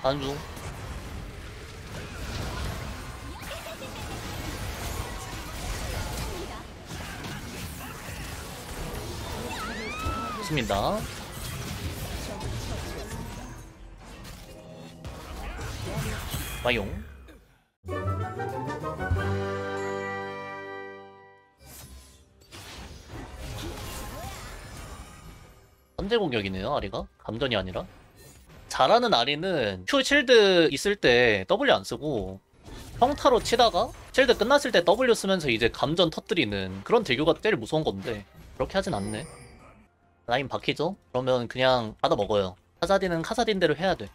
안중. 좋습니다. 와용. 선제 공격이네요, 아리가? 감전이 아니라. 잘하는 아리는 Q 실드 있을 때 W 안 쓰고 평타로 치다가 실드 끝났을 때 W 쓰면서 이제 감전 터뜨리는 그런 딜교가 제일 무서운 건데 그렇게 하진 않네. 라인 박히죠? 그러면 그냥 받아 먹어요. 카사딘은 카사딘대로 해야 돼.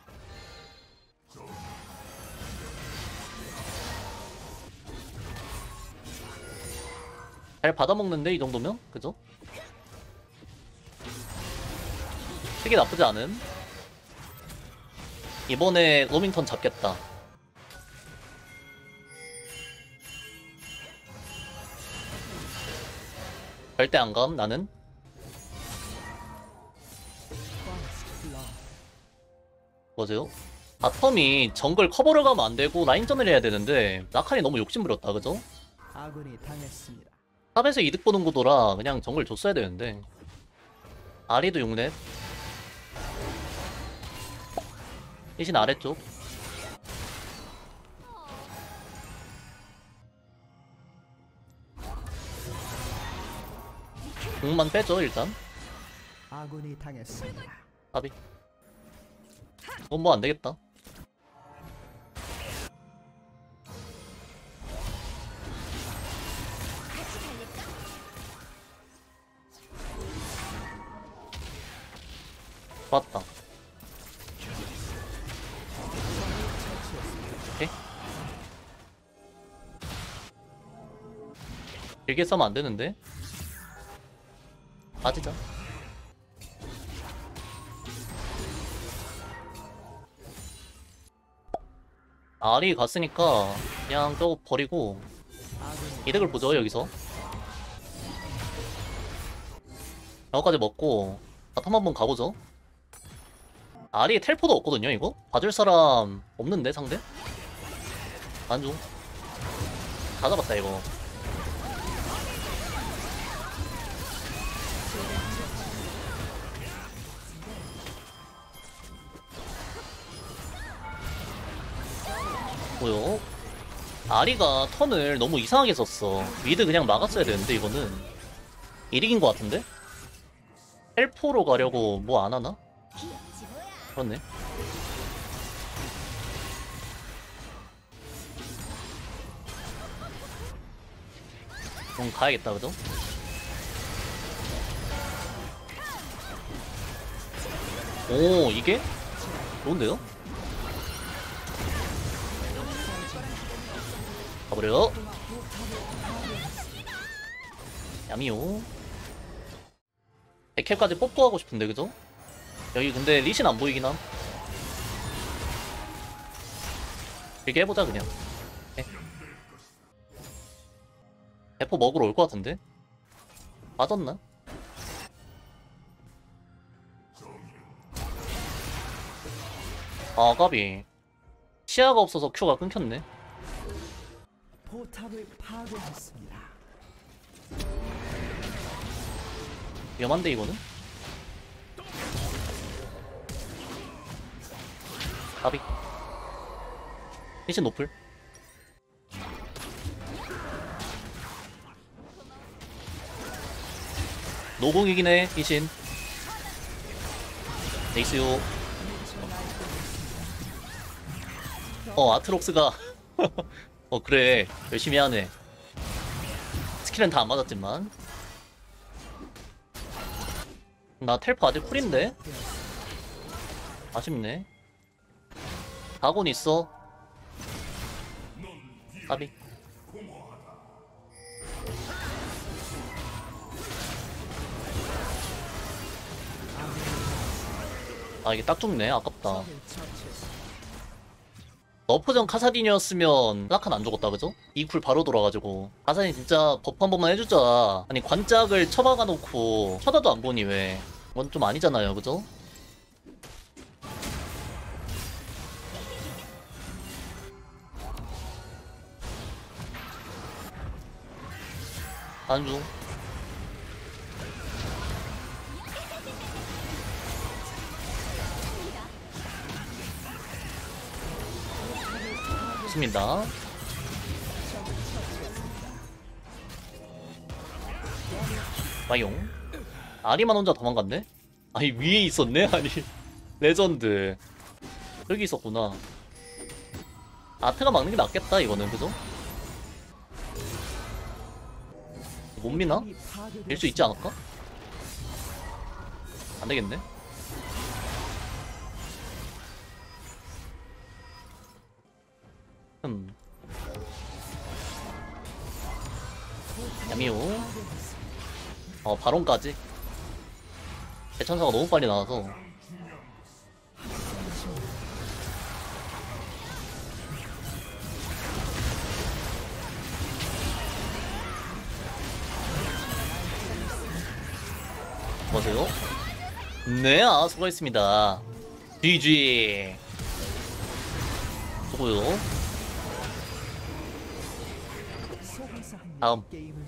잘 받아먹는데 이 정도면? 그죠? 되게 나쁘지 않음. 이번에 로밍턴 잡겠다. 절대 안 감, 나는. 뭐세요? 바텀이 정글 커버를 가면 안 되고 라인전을 해야 되는데 라칸이 너무 욕심부렸다, 그죠? 아군이 당했습니다. 탑에서 이득 보는 구도라 그냥 정글 줬어야 되는데. 아리도 6렙. 대신 아래쪽. 공만 빼죠 일단. 아군이 당했습니다. 아비. 이건 뭐 안되겠다. 좋았다. 오케이. 길게 싸면 안되는데. 빠지자. 알이 갔으니까 그냥 저거 버리고 이득을 보죠 여기서. 여기까지 먹고 바텀 한번 가보죠. 알이 텔포도 없거든요 이거? 봐줄 사람 없는데 상대? 안중. 다 잡았다 이거. 뭐요? 아리가 턴을 너무 이상하게 썼어. 미드 그냥 막았어야 되는데 이거는 이득인 것 같은데? 헬포로 가려고 뭐 안 하나? 그렇네. 그럼 가야겠다 그죠? 오 이게? 좋은데요? 가버려. 야미요. 100캡까지 뽑고 하고 싶은데 그죠? 여기 근데 리신 안 보이긴 함. 길게 해보자 그냥. 네. 대포 먹으러 올 것 같은데? 빠졌나? 아 까비. 시야가 없어서 Q가 끊겼네. 포탑을 파괴했습니다. 위험한데 이거는? 까비. 리신 노플. 노공이긴 해 리신. 네이스요. 아트록스가 그래 열심히 하네. 스킬은 다 안 맞았지만. 나 텔포 아직 쿨인데? 아쉽네. 다곤 있어. 까비. 아 이게 딱 죽네. 아깝다. 너프전 카사딘이었으면 라칸 안 죽었다 그죠? 이 쿨 바로 돌아가지고 카사딘 진짜 버프 한 번만 해주자. 아니 관짝을 쳐박아 놓고 쳐다도 안 보니 왜. 그건 좀 아니잖아요 그죠? 안중. 좋습니다. 와용. 아리만 혼자 도망갔네? 아니 위에 있었네? 아니 레전드. 여기 있었구나. 아트가 막는 게 낫겠다 이거는. 그죠? 못 미나? 밀 수 있지 않을까? 안 되겠네. 야미오. 바론까지. 대천사가 너무 빨리 나와서. 뭐세요? 네, 수고했습니다. GG. 수고요. 다음.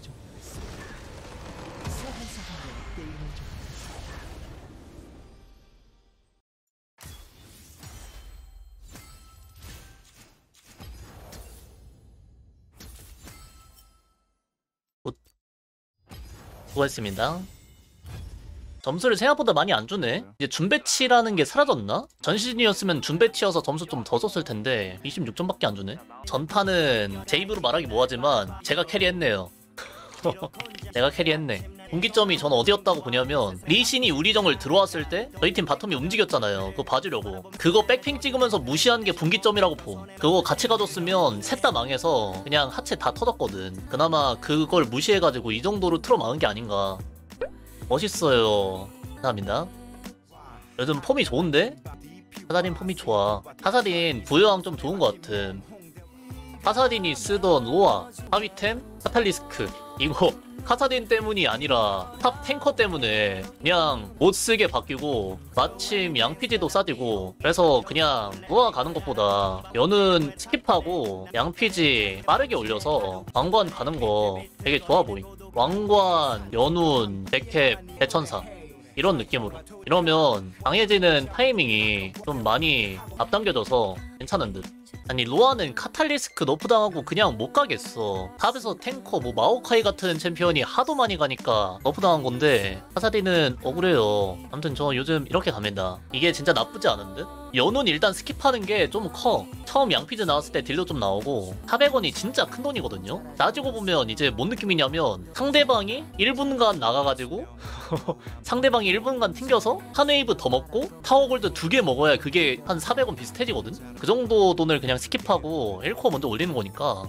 수고했습니다. 점수를 생각보다 많이 안 주네. 이제 준배치라는 게 사라졌나? 전시즌이었으면 준배치여서 점수 좀 더 줬을 텐데 26점밖에 안 주네. 전판은 제 입으로 말하기 뭐하지만 제가 캐리했네요. 내가 캐리했네. 분기점이 저는 어디였다고 보냐면 리신이 우리 정글 들어왔을 때 저희 팀 바텀이 움직였잖아요. 그거 봐주려고. 그거 백핑 찍으면서 무시한 게 분기점이라고 봄. 그거 같이 가줬으면 셋 다 망해서 그냥 하체 다 터졌거든. 그나마 그걸 무시해가지고 이 정도로 틀어막은 게 아닌가. 멋있어요. 감사합니다. 요즘 폼이 좋은데? 카사딘 폼이 좋아. 카사딘 부여왕 좀 좋은 것 같음. 카사딘이 쓰던 로아, 하위템, 카탈리스크 이거 카사딘 때문이 아니라 탑 탱커 때문에 그냥 못 쓰게 바뀌고 마침 양피지도 싸지고 그래서 그냥 로아 가는 것보다 연은 스킵하고 양피지 빠르게 올려서 왕관 가는 거 되게 좋아 보임. 왕관, 연운, 백캡, 대천사 이런 느낌으로 이러면 강해지는 타이밍이 좀 많이 앞당겨져서 괜찮은 듯. 아니 로아는 카탈리스크 너프당하고 그냥 못 가겠어. 탑에서 탱커 뭐 마오카이 같은 챔피언이 하도 많이 가니까 너프당한 건데 카사딘은 억울해요. 아무튼 저 요즘 이렇게 갑니다. 이게 진짜 나쁘지 않은 듯? 연운 일단 스킵하는 게 좀 커. 처음 양피즈 나왔을 때 딜도 좀 나오고 400원이 진짜 큰 돈이거든요. 따지고 보면 이제 뭔 느낌이냐면 상대방이 1분간 나가가지고 상대방이 1분간 튕겨서 한 웨이브 더 먹고 타워골드 2개 먹어야 그게 한 400원 비슷해지거든? 그 정도 돈을 그냥 스킵하고 1코어 먼저 올리는 거니까.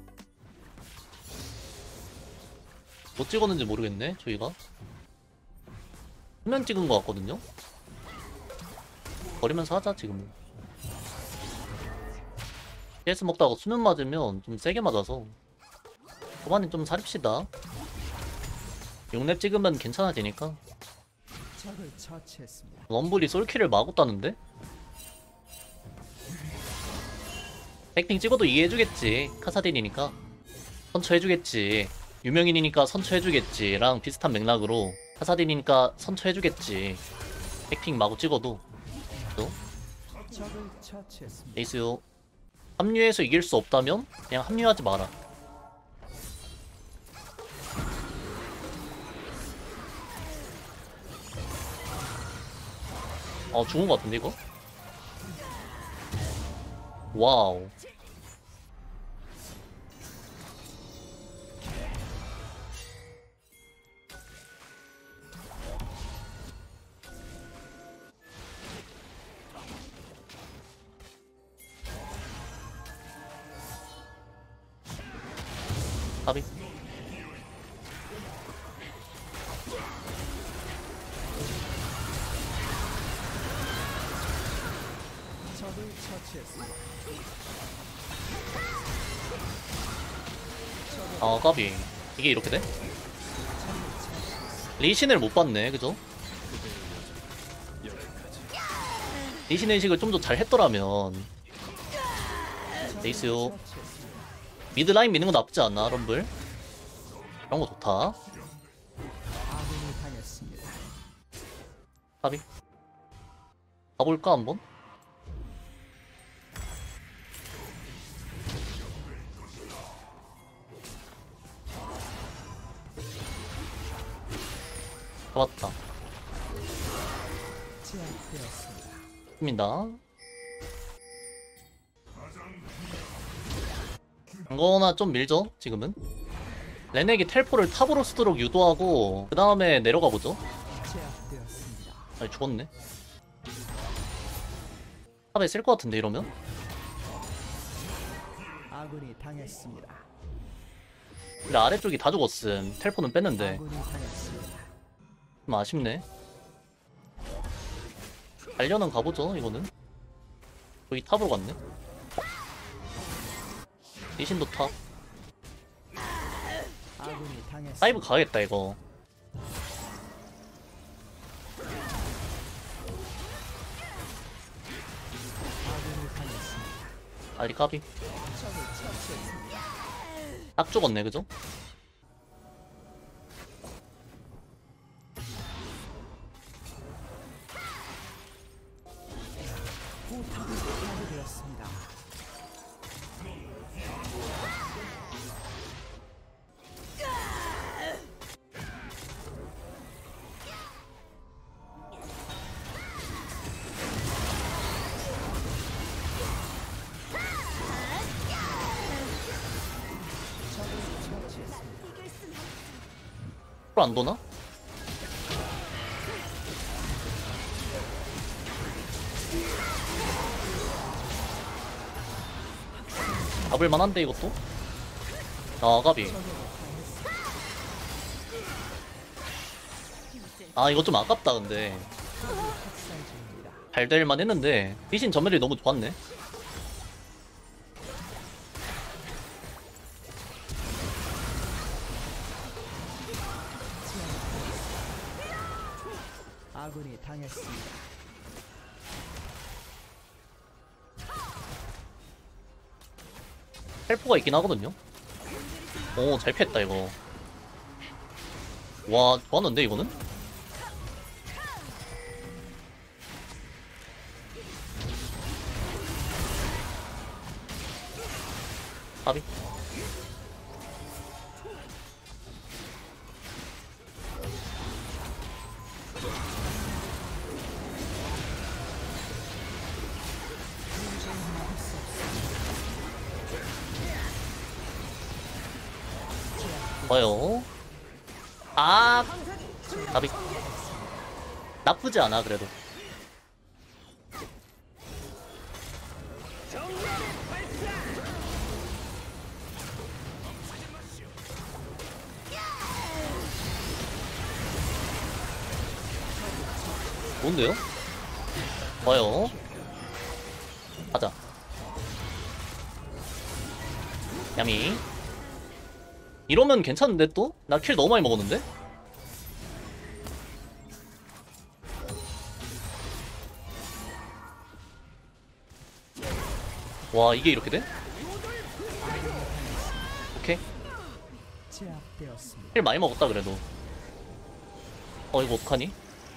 뭐 찍었는지 모르겠네 저희가. 화면 찍은 거 같거든요? 버리면서 하자 지금은. CS 먹다가 수면 맞으면 좀 세게 맞아서 그만에 좀 사립시다. 6렙 찍으면 괜찮아지니까. 럼블이 솔킬을 막았다는데? 백핑 찍어도 이해해주겠지. 카사딘이니까 선처해주겠지. 유명인이니까 선처해주겠지 랑 비슷한 맥락으로 카사딘이니까 선처해주겠지. 백핑 마구 찍어도. 에이스요. 합류해서 이길 수 없다면 그냥 합류하지 마라. 죽은 것 같은데 이거? 와우. 까비. 까비. 이게 이렇게 돼? 리신을 못 봤네, 그죠? 리신 의식을 좀 더 잘 했더라면. 네이스요. 미드라인 미는 거 나쁘지 않나, 럼블? 이런 거 좋다. 아군이 당했습니다. 까비. 가볼까 한번? 잡았다. 제압되었습니다. 입니다. 이거나 좀 밀죠 지금은. 레넥이 텔포를 탑으로 쓰도록 유도하고 그 다음에 내려가 보죠. 제압되었습니다. 아니 죽었네. 탑에 쓸 것 같은데 이러면? 아군이 당했습니다. 근데 아래쪽이 다 죽었음. 텔포는 뺐는데 아군이 당했습니다. 좀 아쉽네. 달려는 가보죠 이거는. 여기 탑으로 갔네. 리신도 탑. 아군이 당했습니다. 다이브 가야겠다 이거. 아군이 당했습니다. 아리 까비. 딱 죽었네 그죠? 포탑이 파괴되었습니다. 안 도나? 잡을만한데 이것도? 아 까비. 아 이거 좀 아깝다 근데. 잘 될만 했는데 리신 전멸이 너무 좋았네. 아군이 당했습니다. 헬프가 있긴 하거든요. 오 잘 피했다 이거. 와 좋았는데 이거는? 까비. 좋아요. 아 까비. 나쁘지 않아 그래도. 좋은데요? 좋아요. 가자. 야미. 이러면 괜찮은데 또? 나 킬 너무 많이 먹었는데? 와 이게 이렇게 돼? 오케이. 제압되었습니다. 킬 많이 먹었다 그래도. 이거 어떡하니?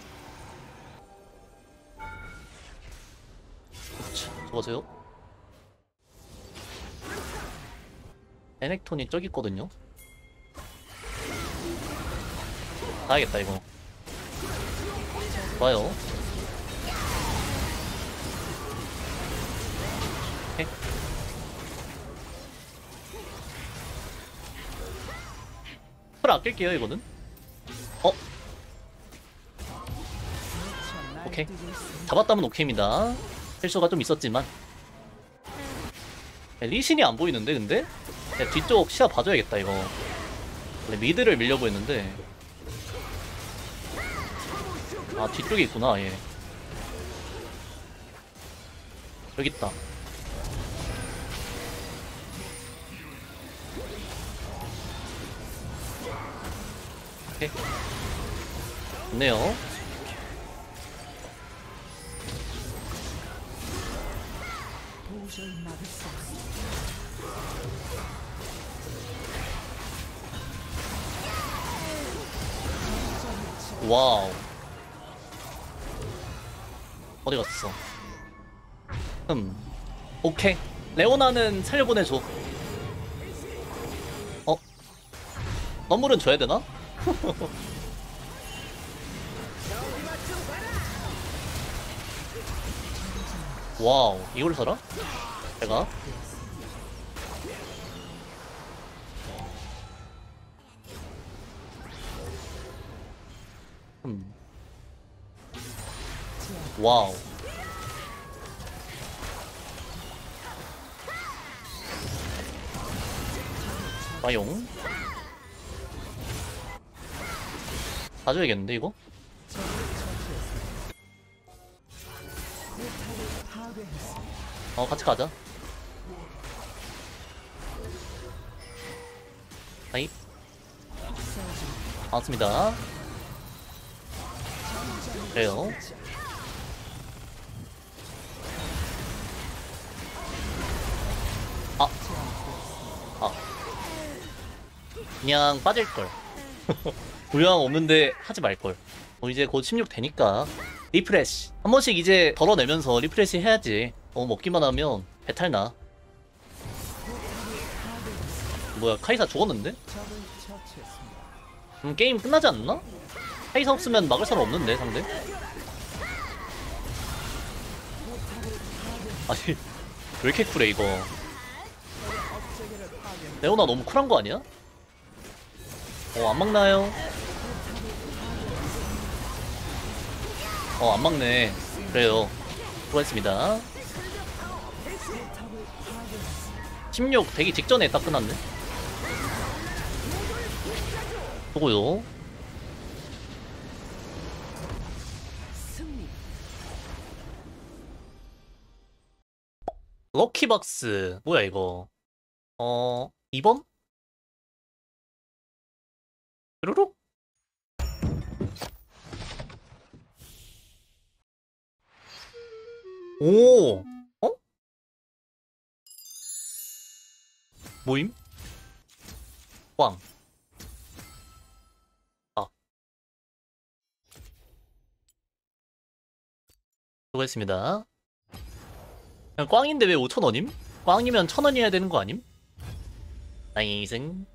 저거세요? 에넥톤이 저기 있거든요? 가야겠다 이거. 좋아요. 오케이. 풀 아낄게요 이거는. 오케이. 잡았다면 오케이입니다. 실수가 좀 있었지만. 리신이 안 보이는데 근데? 뒤쪽 시야 봐줘야겠다 이거. 원래 미드를 밀려고 했는데. 아 뒤쪽에 있구나 얘. 여기 있다. 오케이. 좋네요. 도저히 막을 수 없습니다. 와우. 어디 갔어? 오케이. 레오나는 살려보내줘. 어? 선물은 줘야 되나? 와우, 이걸 사라? 제가? 와우. 마용. 가져야겠는데, 이거? 같이 가자. 하이. 반갑습니다. 그래요. 그냥 빠질걸. 불량 없는데 하지 말걸. 이제 곧 16 되니까 리프레시 한 번씩 이제 덜어내면서 리프레시 해야지. 먹기만 하면 배탈나. 뭐야, 카이사 죽었는데? 게임 끝나지 않나? 카이사 없으면 막을 사람 없는데, 상대? 아니, 왜 이렇게 쿨해 이거. 레오나 너무 쿨한 거 아니야? 안 막나요? 안 막네. 그래요. 수고했습니다. 16 되기 직전에 딱 끝났네. 수고요. 럭키박스 뭐야 이거. 2번? 뾰로록? 오! 모임? 꽝. 수고했습니다. 그냥 꽝인데 왜 5,000원임? 꽝이면 1,000원이어야 되는 거 아님? 나이승.